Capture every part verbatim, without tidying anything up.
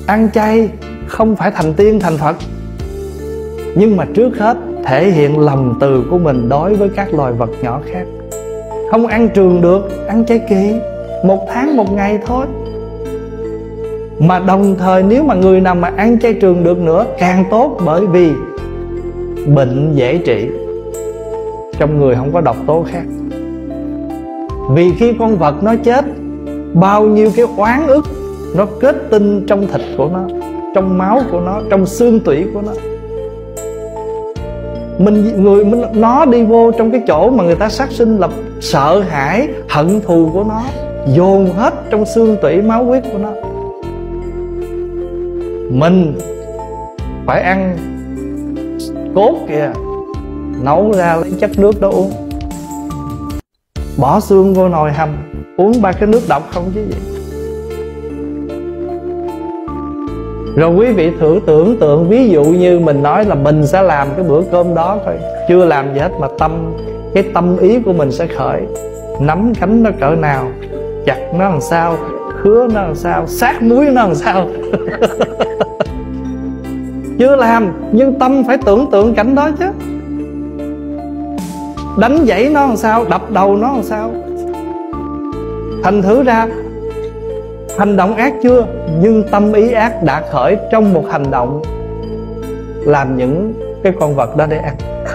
ăn chay không phải thành tiên thành Phật, nhưng mà trước hết thể hiện lòng từ của mình đối với các loài vật nhỏ khác. Không ăn trường được, ăn chay kỳ, một tháng một ngày thôi. Mà đồng thời nếu mà người nào mà ăn chay trường được nữa càng tốt, bởi vì bệnh dễ trị, trong người không có độc tố khác. Vì khi con vật nó chết, bao nhiêu cái oán ức nó kết tinh trong thịt của nó, trong máu của nó, trong xương tủy của nó. Mình người mình, nó đi vô trong cái chỗ mà người ta sát sinh là sợ hãi, hận thù của nó dồn hết trong xương tủy máu huyết của nó. Mình phải ăn cốt kìa, nấu ra lấy chất nước đó uống, bỏ xương vô nồi hầm, uống ba cái nước độc không chứ gì. Rồi quý vị thử tưởng tượng, ví dụ như mình nói là mình sẽ làm cái bữa cơm đó thôi, chưa làm gì hết mà tâm, cái tâm ý của mình sẽ khởi. Nắm cánh nó cỡ nào, chặt nó làm sao, khứa nó làm sao, sát muối nó làm sao. Chưa làm, nhưng tâm phải tưởng tượng cảnh đó chứ. Đánh dãy nó làm sao, đập đầu nó làm sao. Thành thử ra hành động ác chưa, nhưng tâm ý ác đã khởi trong một hành động làm những cái con vật đó để ăn.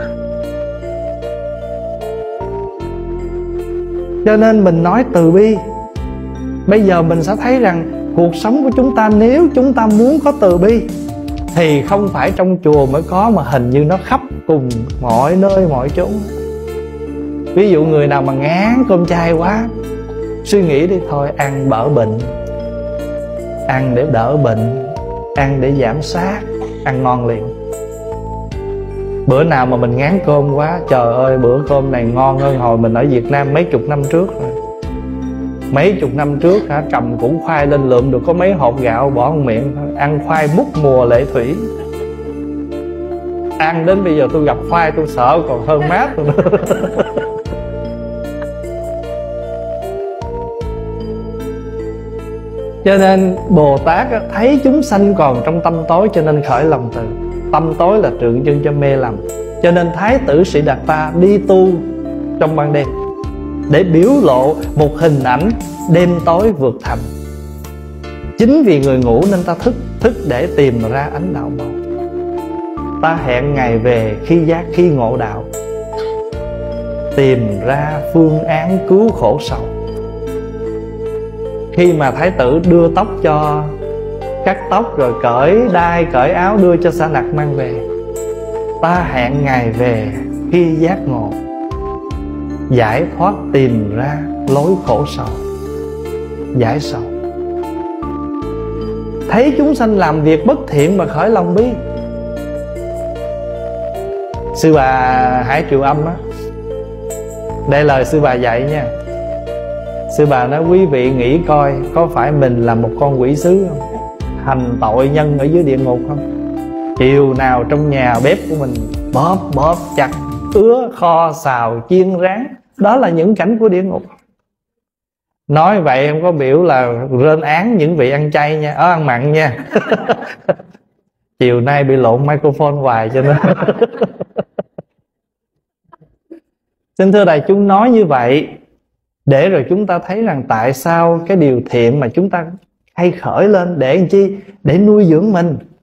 Cho nên mình nói từ bi. Bây giờ mình sẽ thấy rằng cuộc sống của chúng ta, nếu chúng ta muốn có từ bi thì không phải trong chùa mới có, mà hình như nó khắp cùng mọi nơi mọi chốn. Ví dụ người nào mà ngán cơm chay quá, suy nghĩ đi, thôi ăn đỡ bệnh, ăn để đỡ bệnh, ăn để giảm sát, ăn ngon liền. Bữa nào mà mình ngán cơm quá, trời ơi bữa cơm này ngon hơn hồi mình ở Việt Nam mấy chục năm trước rồi. Mấy chục năm trước hả, cầm củ khoai lên lượm được có mấy hột gạo bỏ vào miệng thôi. Ăn khoai múc mùa lệ thủy. Ăn đến bây giờ tôi gặp khoai tôi sợ còn hơn mát rồi nữa. Cho nên Bồ Tát thấy chúng sanh còn trong tâm tối, cho nên khởi lòng từ. Tâm tối là tượng trưng cho mê lầm. Cho nên Thái tử Sĩ Đạt Ta đi tu trong ban đêm để biểu lộ một hình ảnh đêm tối vượt thành. Chính vì người ngủ nên ta thức, thức để tìm ra ánh đạo màu. Ta hẹn ngày về khi giác khi ngộ đạo, tìm ra phương án cứu khổ sầu. Khi mà Thái tử đưa tóc cho, cắt tóc rồi cởi đai cởi áo đưa cho Sa Nặc mang về, ta hẹn ngày về khi giác ngộ, giải thoát tìm ra lối khổ sầu, giải sầu. Thấy chúng sanh làm việc bất thiện mà khởi lòng bi. Sư bà Hải Triệu Âm á, đây lời sư bà dạy nha. Sư bà nói quý vị nghĩ coi, có phải mình là một con quỷ sứ không, hành tội nhân ở dưới địa ngục không? Chiều nào trong nhà bếp của mình bóp bóp chặt, ứa kho xào chiên rán, đó là những cảnh của địa ngục. Nói vậy em có biểu là rên án những vị ăn chay nha, ở ăn mặn nha. Chiều nay bị lộn microphone hoài cho nên. Xin thưa đại chúng, nói như vậy để rồi chúng ta thấy rằng tại sao cái điều thiện mà chúng ta hay khởi lên để làm chi? Để nuôi dưỡng mình.